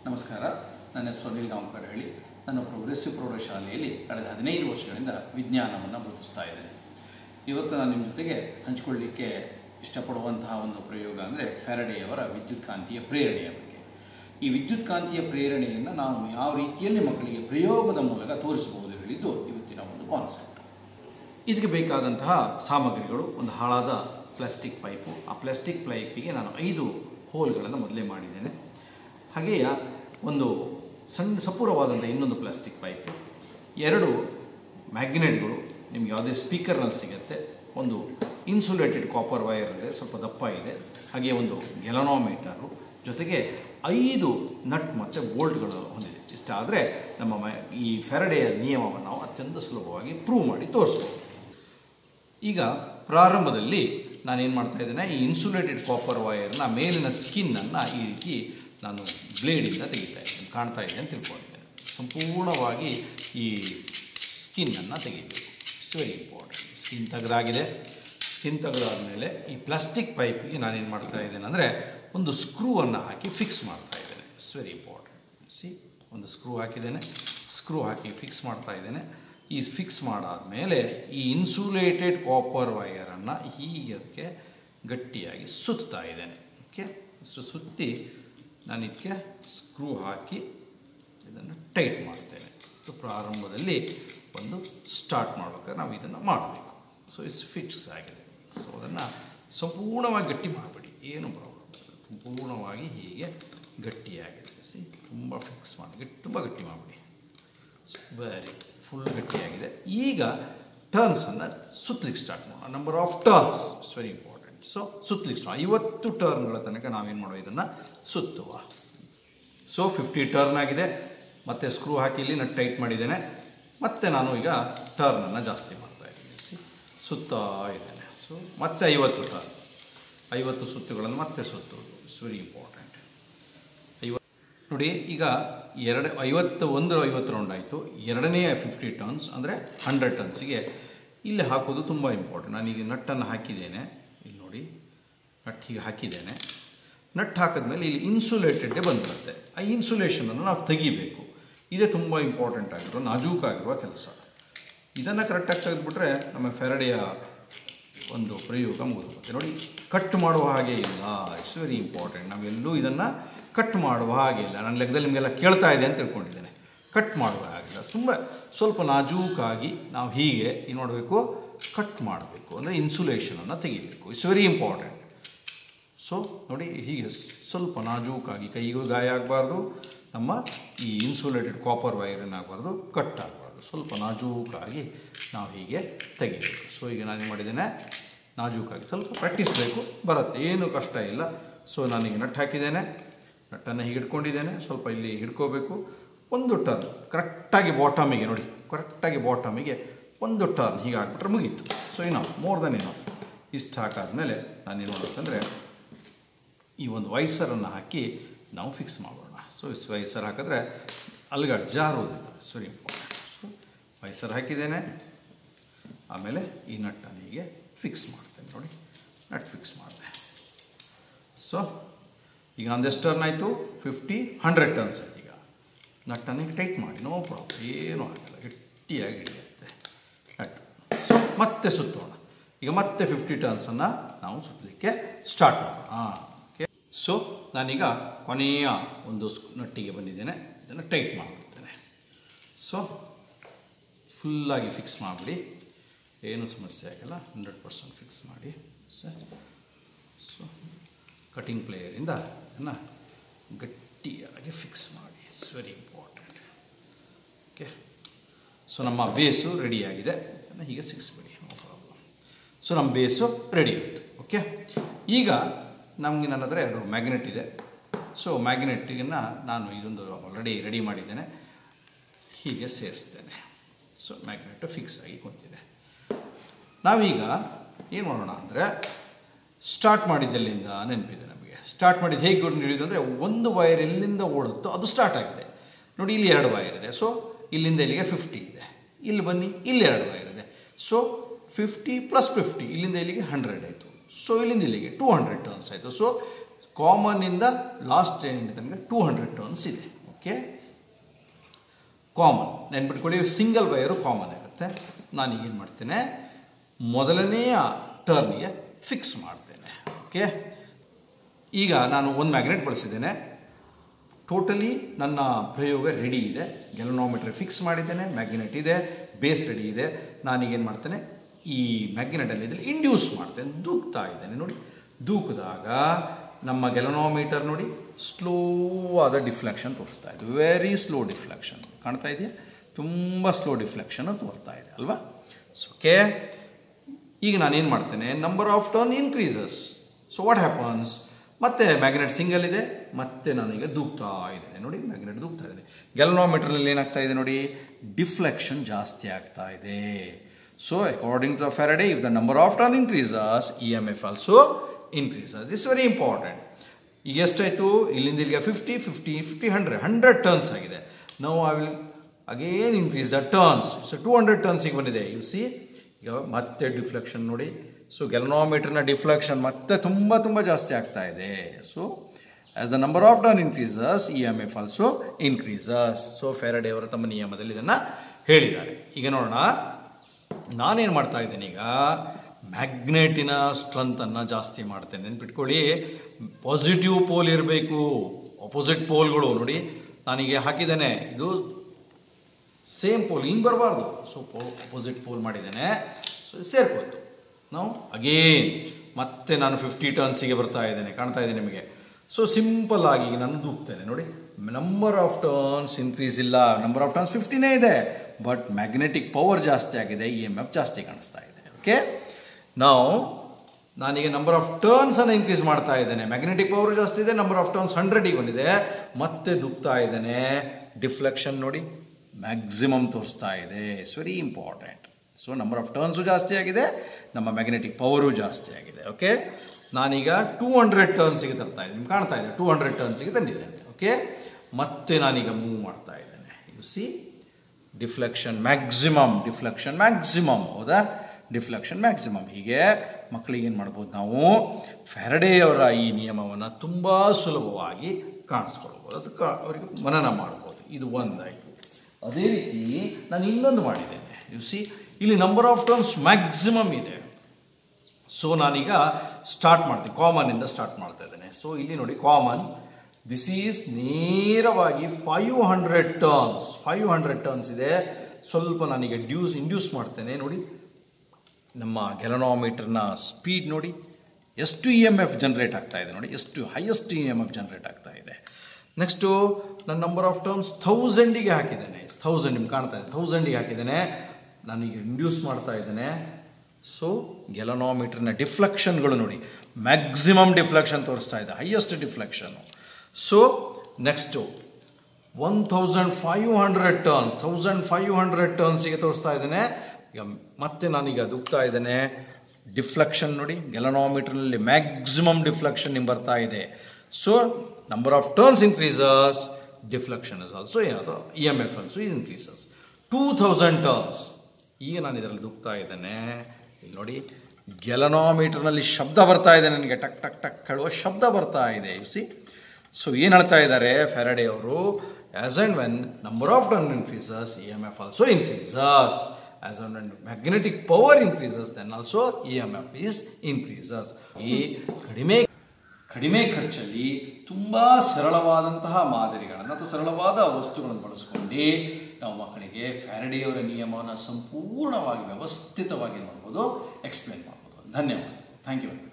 ನಮಸ್ಕಾರ. ನನ್ನ ಹೆಸರು ಅನಿಲ್ ಗಾಂವ್ಕರ್ ಹೇಳಿ. ನಾನು ಪ್ರೋಗ್ರೆಸಿವ್ ಪ್ರೌಢಶಾಲೆಯಲ್ಲಿ ಕಳೆದ 15 ವರ್ಷಗಳಿಂದ ವಿಜ್ಞಾನವನ್ನು ಬೋಧಿಸ್ತಾ ಇದ್ದೇನೆ. ಇವತ್ತು ನಾನು ನಿಮ್ಮ ಜೊತೆಗೆ ಹಂಚಿಕೊಳ್ಳಲಿಕ್ಕೆ ಇಷ್ಟಪಡುವಂತಹ ಒಂದು ಪ್ರಯೋಗ ಅಂದರೆ ಫ್ಯಾರಡೆಯವರ ವಿದ್ಯುತ್ಕಾಂತೀಯ ಪ್ರೇರಣೆಯ ಬಗ್ಗೆ. ಈ ವಿದ್ಯುತ್ಕಾಂತೀಯ ಪ್ರೇರಣೆಯನ್ನು ನಾವು ಯಾವ ರೀತಿಯಲ್ಲಿ ಮಕ್ಕಳಿಗೆ ಪ್ರಯೋಗದ ಮೂಲಕ ತೋರಿಸಬಹುದು ಹೇಳಿದ್ದು ಇವತ್ತಿನ ಒಂದು ಕಾನ್ಸೆಪ್ಟ್. ಇದಕ್ಕೆ ಬೇಕಾದಂತಹ ಸಾಮಗ್ರಿಗಳು: ಒಂದು ಹಾಳಾದ ಪ್ಲಾಸ್ಟಿಕ್ ಪೈಪು. ಆ ಪ್ಲಾಸ್ಟಿಕ್ ಪೈಪಿಗೆ ನಾನು 5 ಹೋಲ್ಗಳನ್ನು ಮೊದಲೇ ಮಾಡಿದ್ದೇನೆ. ಹಾಗೆಯೇ ಒಂದು ಸಣ್ಣ ಸಪೂರವಾದಂಥ ಇನ್ನೊಂದು ಪ್ಲಾಸ್ಟಿಕ್ ಪೈಪು, 2 ಮ್ಯಾಗ್ನೆಟ್ಗಳು ನಿಮ್ಗೆ ಯಾವುದೇ ಸ್ಪೀಕರ್ನಲ್ಲಿ ಸಿಗುತ್ತೆ, ಒಂದು ಇನ್ಸುಲೇಟೆಡ್ ಕಾಪರ್ ವೈರ್ ಇದೆ, ಸ್ವಲ್ಪ ದಪ್ಪ ಇದೆ, ಹಾಗೆ ಒಂದು ಗ್ಯಾಲನೋಮೀಟರು, ಜೊತೆಗೆ 5 ನಟ್ ಮತ್ತು ಬೋಲ್ಟ್ಗಳು ಹೊಂದಿದೆ. ಇಷ್ಟಾದರೆ ನಮ್ಮ ಈ ಫ್ಯಾರಡೆಯ ನಿಯಮವನ್ನು ನಾವು ಅತ್ಯಂತ ಸುಲಭವಾಗಿ ಪ್ರೂವ್ ಮಾಡಿ ತೋರಿಸ್ಬೋದು. ಈಗ ಪ್ರಾರಂಭದಲ್ಲಿ ನಾನೇನು ಮಾಡ್ತಾಯಿದ್ದೇನೆ, ಈ ಇನ್ಸುಲೇಟೆಡ್ ಕಾಪರ್ ವೈರ್ನ ಮೇಲಿನ ಸ್ಕಿನ್ನನ್ನು ಈ ರೀತಿ ನಾನು ಬ್ಲೇಡಿಂದ ತೆಗಿತಾ ಇದ್ದೇನೆ. ಕಾಣ್ತಾ ಇದೆ ಅಂತ ತಿಳ್ಕೊಂಡಿದ್ದೇನೆ. ಸಂಪೂರ್ಣವಾಗಿ ಈ ಸ್ಕಿನ್ನನ್ನು ತೆಗಿಬೇಕು. It's very important. ಸ್ಕಿನ್ ತೆಗೆದಾಗಿದೆ. ಸ್ಕಿನ್ ತೆಗೆದಾದ್ಮೇಲೆ ಈ ಪ್ಲಾಸ್ಟಿಕ್ ಪೈಪಿಗೆ ನಾನೇನು ಮಾಡ್ತಾ ಇದ್ದೇನೆ ಅಂದರೆ ಒಂದು ಸ್ಕ್ರೂವನ್ನು ಹಾಕಿ ಫಿಕ್ಸ್ ಮಾಡ್ತಾ ಇದ್ದೇನೆ. It's very important. ಒಂದು ಸ್ಕ್ರೂ ಹಾಕಿದ್ದೇನೆ. ಸ್ಕ್ರೂ ಹಾಕಿ ಫಿಕ್ಸ್ ಮಾಡ್ತಾ ಇದ್ದೇನೆ. ಈ ಫಿಕ್ಸ್ ಮಾಡಾದಮೇಲೆ ಈ ಇನ್ಸುಲೇಟೆಡ್ ಕಾಪರ್ ವೈರನ್ನು ಹೀಗೆ ಅದಕ್ಕೆ ಗಟ್ಟಿಯಾಗಿ ಸುತ್ತಾ ಇದ್ದೇನೆ. ಓಕೆ, ಇಷ್ಟು ಸುತ್ತಿ ನಾನು ಇದಕ್ಕೆ ಸ್ಕ್ರೂ ಹಾಕಿ ಇದನ್ನು ಟೈಟ್ ಮಾಡ್ತೇನೆ. ಪ್ರಾರಂಭದಲ್ಲಿ ಒಂದು ಸ್ಟಾರ್ಟ್ ಮಾಡಬೇಕಾದ್ರೆ ನಾವು ಇದನ್ನು ಮಾಡಬೇಕು. ಸೊ ಇಸ್ ಫಿಕ್ಸ್ ಆಗಿದೆ. ಸೊ ಅದನ್ನು ಸಂಪೂರ್ಣವಾಗಿ ಗಟ್ಟಿ ಮಾಡಬೇಡಿ, ಏನು ಪ್ರಾಬ್ಲಮ್ ಇಲ್ಲ. ಸಂಪೂರ್ಣವಾಗಿ ಹೀಗೆ ಗಟ್ಟಿಯಾಗಿದೆ. ತುಂಬ ಫಿಕ್ಸ್ ಮಾಡಿ ತುಂಬ ಗಟ್ಟಿ ಮಾಡಬೇಡಿ. ವೆರಿ ಫುಲ್ ಗಟ್ಟಿಯಾಗಿದೆ. ಈಗ ಟರ್ನ್ಸನ್ನು ಸುತ್ತಲಿಕ್ಕೆ ಸ್ಟಾರ್ಟ್ ಮಾಡೋಣ. Number of turns it's very important. So ಸುತ್ತಲಿಕ್ಕೆ ಸ್ಟಾರ್ಟ್ 50 ಟರ್ನ್ಗಳ ತನಕ ನಾವೇನು ಮಾಡೋ ಇದನ್ನು ಸುತ್ತುವ. ಸೊ 50 ಟರ್ನ್ ಆಗಿದೆ. ಮತ್ತೆ ಸ್ಕ್ರೂ ಹಾಕಿ ಇಲ್ಲಿ ನಾನು ಟೈಟ್ ಮಾಡಿದ್ದೇನೆ. ಮತ್ತು ನಾನು ಈಗ ಟರ್ನನ್ನು ಜಾಸ್ತಿ ಮಾಡ್ತಾ ಇದ್ದೀನಿ. ಸುತ್ತಾ ಇದ್ದೇನೆ. ಸೊ ಮತ್ತೆ 50 ಟರ್ನ್, 50 ಸುತ್ತುಗಳನ್ನು ಮತ್ತೆ ಸುತ್ತುವುದು. It's very important. ನೋಡಿ, ಈಗ 50 ರೌಂಡ್ ಆಯಿತು. ಎರಡನೇ 50 ಟರ್ನ್ಸ್ ಅಂದರೆ 100 ಟರ್ನ್ಸಿಗೆ ಇಲ್ಲಿ ಹಾಕೋದು ತುಂಬ ಇಂಪಾರ್ಟೆಂಟ್. ನಾನೀಗ ನಟ್ಟನ್ನು ಹಾಕಿದ್ದೇನೆ. ಇಲ್ಲಿ ನೋಡಿ, ನಟ್ ಹೀಗೆ ಹಾಕಿದ್ದೇನೆ. ನಟ್ ಹಾಕಿದ್ಮೇಲೆ ಇಲ್ಲಿ ಇನ್ಸುಲೇಟೆಡ್ಗೆ ಬಂದಿರುತ್ತೆ. ಆ ಇನ್ಸುಲೇಷನನ್ನು ನಾವು ತೆಗಿಬೇಕು. ಇದೇ ತುಂಬ ಇಂಪಾರ್ಟೆಂಟ್ ಆಗಿರೋ ನಾಜೂಕಾಗಿರುವ ಕೆಲಸ. ಇದನ್ನು ಕರೆಕ್ಟಾಗಿ ತೆಗೆದುಬಿಟ್ರೆ ನಮ್ಮ ಫ್ಯಾರಡೆಯ ಒಂದು ಪ್ರಯೋಗ ಮುಗಿದುತ್ತೆ. ನೋಡಿ, ಕಟ್ ಮಾಡುವ ಹಾಗೆ ಇಲ್ಲ. It's very important. ನಾವೆಲ್ಲೂ ಇದನ್ನು ಕಟ್ ಮಾಡುವ ಹಾಗೆ ಇಲ್ಲ. ನನ್ನ ಲೆಕ್ಕದಲ್ಲಿ ನಿಮಗೆಲ್ಲ ಕೇಳ್ತಾ ಇದೆ ಅಂತ ತಿಳ್ಕೊಂಡಿದ್ದೇನೆ. ಕಟ್ ಮಾಡುವ ಹಾಗಿಲ್ಲ. ಸ್ವಲ್ಪ ನಾಜೂಕಾಗಿ ನಾವು ಹೀಗೆ ಏನು ಮಾಡಬೇಕು, ಕಟ್ ಮಾಡಬೇಕು. ಅಂದರೆ ಇನ್ಸುಲೇಷನನ್ನು ತೆಗಿಬೇಕು. It's very important. ಸೊ ನೋಡಿ, ಹೀಗೆ ಸ್ವಲ್ಪ ನಾಜೂಕಾಗಿ, ಕೈಗೂ ಗಾಯ ಆಗಬಾರ್ದು, ನಮ್ಮ ಈ ಇನ್ಸುಲೇಟೆಡ್ ಕಾಪರ್ ವೈರ್ ಏನಾಗಬಾರ್ದು, ಕಟ್ ಆಗಬಾರ್ದು. ಸ್ವಲ್ಪ ನಾಜೂಕಾಗಿ ನಾವು ಹೀಗೆ ತೆಗಿಬೇಕು. ಸೊ ಈಗ ನಾನೇನು ಮಾಡಿದ್ದೇನೆ, ನಾಜೂಕಾಗಿ ಸ್ವಲ್ಪ ಪ್ರಾಕ್ಟೀಸ್ ಬೇಕು, ಬರುತ್ತೆ, ಏನೂ ಕಷ್ಟ ಇಲ್ಲ. ಸೊ ನಾನೀಗ ನಟ್ ಹಾಕಿದ್ದೇನೆ. ನಟ್ಟನ್ನು ಹೀಗೆ ಹಿಡ್ಕೊಂಡಿದ್ದೇನೆ. ಸ್ವಲ್ಪ ಇಲ್ಲಿ ಹಿಡ್ಕೋಬೇಕು. ಒಂದು ಟರ್ನ್ ಕರೆಕ್ಟಾಗಿ ಬಾಟಮಿಗೆ, ನೋಡಿ ಕರೆಕ್ಟಾಗಿ ಬಾಟಮಿಗೆ ಒಂದು ಟರ್ನ್ ಹೀಗೆ ಹಾಕ್ಬಿಟ್ರೆ ಮುಗೀತು. So enough, more then enough. ಇಷ್ಟು ಹಾಕಾದ್ಮೇಲೆ ನಾನೇನು ಮಾಡಬೇಕಂದ್ರೆ ಈ ಒಂದು ವೈಸರನ್ನು ಹಾಕಿ ನಾವು ಫಿಕ್ಸ್ ಮಾಡೋಣ. ಸೊ ಇಷ್ಟು ವೈಸರ್ ಹಾಕಿದ್ರೆ ಅಲ್ಗಾಡ್ ಜಾರೋದಿಲ್ಲ. It's very important. So washer ಹಾಕಿದ್ದೇನೆ. ಆಮೇಲೆ ಈ ನಟ್ಟನ್ನು ಹೀಗೆ ಫಿಕ್ಸ್ ಮಾಡ್ತೇನೆ. ನೋಡಿ, ನಟ್ ಫಿಕ್ಸ್ ಮಾಡಿದೆ. ಸೊ ಈಗ ಒಂದೆಷ್ಟು ಟರ್ನ್ ಆಯಿತು, 50, 100 ಟರ್ನ್ಸ್ ಆಯ್ತು. ಈಗ ನಟ್ಟನ್ನು ಟೈಟ್ ಮಾಡಿ, ನೋ ಪ್ರಾಬ್ಲಮ್, ಏನೂ ಆಗಲ್ಲ, ಗಟ್ಟಿಯಾಗಿ ಹಿಡಿಯುತ್ತೆ ನಟ್. ಸೊ ಮತ್ತೆ ಸುತ್ತೋಣ. ಈಗ ಮತ್ತೆ 50 ಟರ್ನ್ಸನ್ನು ನಾವು ಸುತ್ತಲಿಕ್ಕೆ ಸ್ಟಾರ್ಟ್ ಮಾಡೋಣ. ಓಕೆ, ಸೊ ನಾನೀಗ ಕೊನೆಯ ಒಂದು ನಟ್ಟಿಗೆ ಬಂದಿದ್ದೇನೆ. ಇದನ್ನು ಟೈಟ್ ಮಾಡಿಬಿಡ್ತೇನೆ. ಸೊ ಫುಲ್ಲಾಗಿ ಫಿಕ್ಸ್ ಮಾಡಿಬಿಡಿ, ಏನೂ ಸಮಸ್ಯೆ ಆಗಲ್ಲ. 100% ಫಿಕ್ಸ್ ಮಾಡಿ. ಸೊ ಕಟಿಂಗ್ ಪ್ಲೇಯರಿಂದ ಅದನ್ನು ಗಟ್ಟಿಯಾಗಿ ಫಿಕ್ಸ್ ಮಾಡಿ. It's very important. Okay, so ನಮ್ಮ ಬೇಸು ರೆಡಿಯಾಗಿದೆ. ಅದನ್ನು ಹೀಗೆ ಸಿಕ್ಸ್ಬಿಡಿ, ನೋ ಪ್ರಾಬ್ಲಮ್. ಸೊ ನಮ್ಮ ಬೇಸು ರೆಡಿ ಆಯಿತು. ಓಕೆ, ಈಗ ನಮಗೆ ನನ್ನ ಹತ್ರ 2 ಮ್ಯಾಗ್ನೆಟ್ ಇದೆ. ಸೊ ಮ್ಯಾಗ್ನೆಟ್ಟಿಗನ್ನು ನಾನು ಇದೊಂದು ಆಲ್ರೆಡಿ ರೆಡಿ ಮಾಡಿದ್ದೇನೆ. ಹೀಗೆ ಸೇರಿಸ್ತೇನೆ. ಸೊ ಮ್ಯಾಗ್ನೆಟ್ಟು ಫಿಕ್ಸ್ ಆಗಿ ಕುಂತಿದೆ. ನಾವೀಗ ಏನು ಮಾಡೋಣ ಅಂದರೆ, ಸ್ಟಾರ್ಟ್ ಮಾಡಿದ್ದೆಲ್ಲಿಂದ ನೆನಪಿದೆ ನಮಗೆ. ಸ್ಟಾರ್ಟ್ ಮಾಡಿದ್ದು ಹೇಗೆ ಹಿಡಿಯೋದು ಅಂದರೆ, ಒಂದು ವೈರ್ ಎಲ್ಲಿಂದ ಓಡುತ್ತೋ ಅದು ಸ್ಟಾರ್ಟ್ ಆಗಿದೆ. ನೋಡಿ, ಇಲ್ಲಿ 2 ವೈರ್ ಇದೆ. ಸೊ ಇಲ್ಲಿಂದ ಇಲ್ಲಿಗೆ 50 ಇದೆ. ಇಲ್ಲಿ ಬನ್ನಿ, ಇಲ್ಲಿ 2 ವೈರ್ ಇದೆ. ಸೊ 50 + 50 ಇಲ್ಲಿಂದ ಇಲ್ಲಿಗೆ 100 ಆಯಿತು. ಸೊ ಇಲ್ಲಿಂದ ಇಲ್ಲಿಗೆ 200 ಟರ್ನ್ಸ್ ಆಯಿತು. ಸೊ ಕಾಮನ್ನಿಂದ ಲಾಸ್ಟ್ ಎಂಡ್ ತನಕ 200 ಟರ್ನ್ಸ್ ಇದೆ. ಓಕೆ. ಕಾಮನ್ ನೆನ್ಬಿಟ್ಕೊಳ್ಳಿ, ಸಿಂಗಲ್ ವೈರು ಕಾಮನ್ ಇರುತ್ತೆ. ನಾನೀಗೇನು ಮಾಡ್ತೇನೆ, ಮೊದಲನೆಯ ಟರ್ನಿಗೆ ಫಿಕ್ಸ್ ಮಾಡ್ತೇನೆ. ಓಕೆ, ಈಗ ನಾನು ಒಂದು ಮ್ಯಾಗ್ನೆಟ್ ಬಳಸಿದ್ದೇನೆ. ಟೋಟಲಿ ನನ್ನ ಪ್ರಯೋಗ ರೆಡಿ ಇದೆ. ಗ್ಯಾಲನೋಮೀಟರ್ ಫಿಕ್ಸ್ ಮಾಡಿದ್ದೇನೆ, ಮ್ಯಾಗ್ನೆಟ್ ಇದೆ, ಬೇಸ್ ರೆಡಿ ಇದೆ. ನಾನೀಗೇನು ಮಾಡ್ತೇನೆ, ಈ ಮ್ಯಾಗ್ನೆಟಲ್ಲಿ ಇದರಲ್ಲಿ ಇಂಡ್ಯೂಸ್ ಮಾಡ್ತೇನೆ, ದೂಕ್ತಾ ಇದ್ದೇನೆ. ನೋಡಿ, ದೂಕಿದಾಗ ನಮ್ಮ ಗ್ಯಾಲನೋಮೀಟರ್ ನೋಡಿ ಸ್ಲೋ ಆದ ಡಿಫ್ಲೆಕ್ಷನ್ ತೋರಿಸ್ತಾ ಇದೆ. ವೆರಿ ಸ್ಲೋ ಡಿಫ್ಲೆಕ್ಷನ್ ಕಾಣ್ತಾ ಇದೆಯಾ? ತುಂಬ ಸ್ಲೋ ಡಿಫ್ಲೆಕ್ಷನ್ ತೋರ್ತಾ ಇದೆ ಅಲ್ವಾ? ಓಕೆ, ಈಗ ನಾನೇನು ಮಾಡ್ತೇನೆ, number of turn increases. So what happens, ಮತ್ತೆ ಮ್ಯಾಗ್ನೆಟ್ ಸಿಂಗಲ್ ಇದೆ, ಮತ್ತೆ ನಾನೀಗ ದೂಕ್ತಾ ಇದ್ದೇನೆ. ನೋಡಿ, ಮ್ಯಾಗ್ನೆಟ್ ದೂಕ್ತಾ ಇದ್ದೇನೆ. ಗ್ಯಾಲನೋಮೀಟರ್ನಲ್ಲಿ ಏನಾಗ್ತಾ ಇದೆ ನೋಡಿ, ಡಿಫ್ಲೆಕ್ಷನ್ ಜಾಸ್ತಿ ಆಗ್ತಾ ಇದೆ. So according to Faraday, if the number of turn increases, EMF also increases. This is very important. ಈಗ ಎಷ್ಟಾಯಿತು, ಇಲ್ಲಿಂದ ಇಲ್ಲಿಗೆ 50, 50, 50, 100 ಟರ್ನ್ಸ್ ಆಗಿದೆ. ನಾವು I will again increase the turns. So 200 ಟರ್ನ್ಸಿಗೆ ಬಂದಿದೆ. ಯು ಸಿ, ಈಗ ಮತ್ತೆ ಡಿಫ್ಲೆಕ್ಷನ್ ನೋಡಿ. ಸೊ ಗ್ಯಾಲನೋಮೀಟರ್ನ ಡಿಫ್ಲೆಕ್ಷನ್ ಮತ್ತೆ ತುಂಬ ಜಾಸ್ತಿ ಆಗ್ತಾ ಇದೆ. So as the number of turn increases, EMF also increases. So Faraday ಅವರ ತಮ್ಮ ನಿಯಮದಲ್ಲಿ ಇದನ್ನು ಹೇಳಿದ್ದಾರೆ. ಈಗ ನೋಡೋಣ, ನಾನೇನು ಮಾಡ್ತಾ ಇದ್ದೇನೆ, ಈಗ ಮ್ಯಾಗ್ನೆಟಿನ ಸ್ಟ್ರೆಂತನ್ನು ಜಾಸ್ತಿ ಮಾಡ್ತೇನೆ. ನೆನ್ಪಿಟ್ಕೊಳ್ಳಿ, ಪಾಸಿಟಿವ್ ಪೋಲ್ ಇರಬೇಕು, ಅಪೋಸಿಟ್ ಪೋಲ್ಗಳು ನೋಡಿ. ನಾನೀಗ ಹಾಕಿದ್ದೇನೆ, ಇದು ಸೇಮ್ ಪೋಲ್ ಹಿಂಗೆ ಬರಬಾರ್ದು. ಸೊ ಅಪೋಸಿಟ್ ಪೋಲ್ ಮಾಡಿದ್ದೇನೆ. ಸೊ ಸೇರ್ಕೊಳ್ತು. ನಾವು ಅಗೇನ್ ಮತ್ತೆ ನಾನು 50 ಟರ್ನ್ಸಿಗೆ ಬರ್ತಾ ಇದ್ದೇನೆ. ಕಾಣ್ತಾ ಇದೆ ನಿಮಗೆ. ಸೊ ಸಿಂಪಲ್ ಆಗಿ ನಾನು ದೂಕ್ತೇನೆ. ನೋಡಿ, ನಂಬರ್ ಆಫ್ ಟರ್ನ್ಸ್ ಇನ್ಕ್ರೀಸ್ ಇಲ್ಲ, ನಂಬರ್ ಆಫ್ ಟರ್ನ್ಸ್ 50ನೇ ಇದೆ, ಬಟ್ ಮ್ಯಾಗ್ನೆಟಿಕ್ ಪವರ್ ಜಾಸ್ತಿ ಆಗಿದೆ, EMF ಜಾಸ್ತಿ ಕಾಣಿಸ್ತಾ ಇದೆ. ಓಕೆ, ನಾವು ನಾನೀಗ ನಂಬರ್ ಆಫ್ ಟರ್ನ್ಸನ್ನು ಇನ್ಕ್ರೀಸ್ ಮಾಡ್ತಾ ಇದ್ದೇನೆ. ಮ್ಯಾಗ್ನೆಟಿಕ್ ಪವರ್ ಜಾಸ್ತಿ ಇದೆ, ನಂಬರ್ ಆಫ್ ಟರ್ನ್ಸ್ 100ಗೆ ಬಂದಿದೆ. ಮತ್ತೆ ದೂಕ್ತಾ ಇದ್ದೇನೆ. ಡಿಫ್ಲೆಕ್ಷನ್ ನೋಡಿ ಮ್ಯಾಕ್ಸಿಮಮ್ ತೋರಿಸ್ತಾ ಇದೆ. It's very important. So number of turns ಜಾಸ್ತಿ ಆಗಿದೆ, ನಮ್ಮ ಮ್ಯಾಗ್ನೆಟಿಕ್ ಪವರು ಜಾಸ್ತಿ ಆಗಿದೆ. ಓಕೆ, ನಾನೀಗ 200 ಟರ್ನ್ಸಿಗೆ ತರ್ತಾ ಇದ್ದೀನಿ. ನಿಮ್ಗೆ ಕಾಣ್ತಾ ಇದೆ, 200 ಟರ್ನ್ಸಿಗೆ ತಂದಿದ್ದೇನೆ. ಓಕೆ, ಮತ್ತೆ ನಾನೀಗ ಮೂವ್ ಮಾಡ್ತಾ ಇದ್ದೇನೆ. You see, deflection maximum, deflection maximum. ಹೌದಾ? Deflection maximum. ಹೀಗೆ ಮಕ್ಕಳಿಗೆ ಏನು ಮಾಡ್ಬೋದು, ನಾವು Faraday ಅವರ ಈ ನಿಯಮವನ್ನು ತುಂಬ ಸುಲಭವಾಗಿ ಕಾಣಿಸ್ಕೊಳ್ಬೋದು, ಅದಕ್ಕೆ ಅವರಿಗೆ ಮನನ ಮಾಡ್ಬೋದು. ಇದು ಒಂದಾಯಿತು. ಅದೇ ರೀತಿ ನಾನು ಇನ್ನೊಂದು ಮಾಡಿದ್ದೇನೆ. ಯು ಸಿ, ಇಲ್ಲಿ ನಂಬರ್ ಆಫ್ ಟರ್ನ್ಸ್ ಮ್ಯಾಕ್ಸಿಮಮ್ ಇದೆ. ಸೊ ನಾನೀಗ ಸ್ಟಾರ್ಟ್ ಮಾಡ್ತೀನಿ, ಕಾಮನ್ನಿಂದ ಸ್ಟಾರ್ಟ್ ಮಾಡ್ತಾ ಇದ್ದೇನೆ. ಸೊ ಇಲ್ಲಿ ನೋಡಿ, ಕಾಮನ್, ದಿಸ್ ಈಸ್ ನೇರವಾಗಿ 500 ಟರ್ನ್ಸ್. 500 ಟರ್ನ್ಸ್ ಇದೆ. ಸ್ವಲ್ಪ ನಾನೀಗ ಇಂಡ್ಯೂಸ್ ಮಾಡ್ತೇನೆ. ನೋಡಿ, ನಮ್ಮ ಗ್ಯಾಲನೋಮೀಟರ್ನ ಸ್ಪೀಡ್ ನೋಡಿ, ಎಷ್ಟು EMF ಜನರೇಟ್ ಆಗ್ತಾ ಇದೆ ನೋಡಿ, ಎಷ್ಟು ಹೈಯೆಸ್ಟ್ EMF ಜನರೇಟ್ ಆಗ್ತಾ ಇದೆ. ನೆಕ್ಸ್ಟು ನನ್ನ ನಂಬರ್ ಆಫ್ ಟರ್ನ್ಸ್ 1000ಗೆ ಹಾಕಿದ್ದೇನೆ. 1000 ನಿಮ್ಗೆ ಕಾಣ್ತಾ ಇದೆ, 1000ಗೆ ಹಾಕಿದ್ದೇನೆ. ನಾನೀಗ ಇಂಡ್ಯೂಸ್ ಮಾಡ್ತಾ ಇದ್ದೇನೆ. ಸೊ ಗ್ಯಾಲನೋಮೀಟರ್ನ ಡಿಫ್ಲೆಕ್ಷನ್ಗಳು ನೋಡಿ, ಮ್ಯಾಕ್ಸಿಮಮ್ ಡಿಫ್ಲೆಕ್ಷನ್ ತೋರಿಸ್ತಾ ಇದೆ, highest deflection. So next 1500 turns, 1500 ಟರ್ನ್ಸಿಗೆ ತೋರಿಸ್ತಾ ಇದ್ದೇನೆ. ಈಗ ಮತ್ತೆ ನಾನೀಗ ದೂಕ್ತಾ ಇದ್ದೇನೆ. ಡಿಫ್ಲೆಕ್ಷನ್ ನೋಡಿ, ಗ್ಯಾಲನೋಮೀಟರ್ನಲ್ಲಿ ಮ್ಯಾಕ್ಸಿಮಮ್ ಡಿಫ್ಲೆಕ್ಷನ್ ನಿಮ್ಗೆ ಬರ್ತಾ ಇದೆ. So number of turns increases, deflection is also ಏನದು, EMF ಆಲ್ಸೋ ಇನ್ಕ್ರೀಸಸ್. 2000 ಟರ್ನ್ಸ್. ಈಗ ನಾನು ಇದರಲ್ಲಿ ದೂಕ್ತಾ ಇದ್ದೇನೆ. ಇಲ್ಲಿ ನೋಡಿ, ಗ್ಯಾಲನೋಮೀಟರ್ನಲ್ಲಿ ಶಬ್ದ ಬರ್ತಾ ಇದೆ ನನಗೆ, ಟಕ್ ಟಕ್ ಟಕ್ ಹೇಳುವ ಶಬ್ದ ಬರ್ತಾ ಇದೆ. ಯು ಸಿ, ಸೊ ಏನು ಹೇಳ್ತಾ ಇದ್ದಾರೆ Faraday ಅವರು, as and when number of turn increases, EMF also increases. As when magnetic power increases, then also EMF is increases. ಈ ಕಡಿಮೆ ಖರ್ಚಲ್ಲಿ ತುಂಬ ಸರಳವಾದಂತಹ ಮಾದರಿಗಳನ್ನು ಅಥವಾ ಸರಳವಾದ ವಸ್ತುಗಳನ್ನು ಬಳಸ್ಕೊಂಡು ನಾವು ಮಕ್ಕಳಿಗೆ Faraday ಅವರ ನಿಯಮವನ್ನು ಸಂಪೂರ್ಣವಾಗಿ ವ್ಯವಸ್ಥಿತವಾಗಿ ಮಾಡ್ಬೋದು, ಎಕ್ಸ್ಪ್ಲೇನ್ ಮಾಡ್ಬೋದು. ಧನ್ಯವಾದ. Thank you.